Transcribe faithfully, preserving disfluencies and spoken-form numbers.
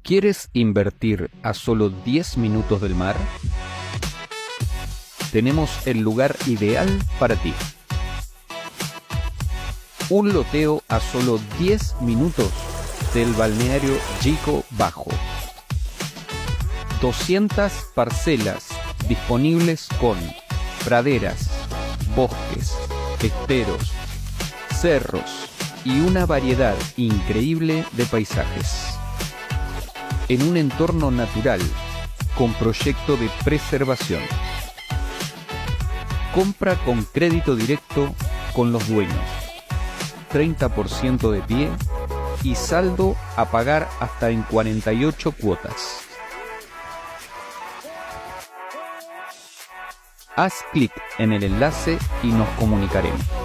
¿Quieres invertir a solo diez minutos del mar? Tenemos el lugar ideal para ti. Un loteo a solo diez minutos del balneario Yico Bajo. doscientas parcelas disponibles con praderas, bosques, esteros, cerros y una variedad increíble de paisajes. En un entorno natural con proyecto de preservación. Compra con crédito directo con los dueños. treinta por ciento de pie y saldo a pagar hasta en cuarenta y ocho cuotas. Haz clic en el enlace y nos comunicaremos.